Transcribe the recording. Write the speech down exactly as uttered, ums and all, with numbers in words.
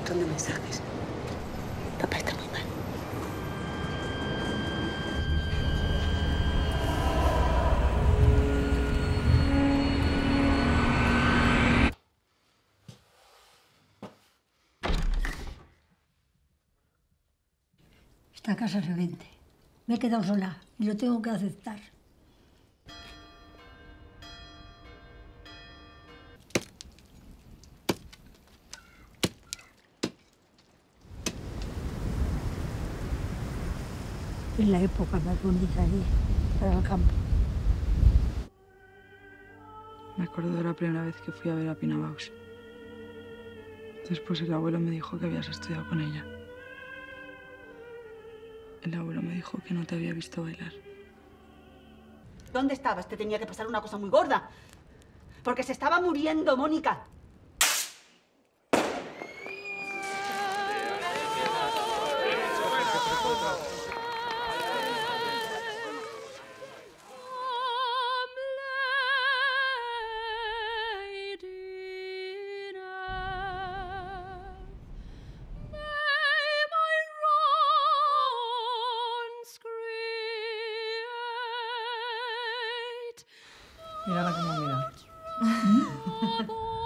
montón de mensajes. Papá está muy mal. Esta casa se vende. Me he quedado sola y lo tengo que aceptar. Es la época más bonita ahí, para el campo. Me acuerdo de la primera vez que fui a ver a Pina Bausch. Después el abuelo me dijo que habías estudiado con ella. El abuelo me dijo que no te había visto bailar. ¿Dónde estabas? Te tenía que pasar una cosa muy gorda. Porque se estaba muriendo, Mónica. Mírala cómo mira.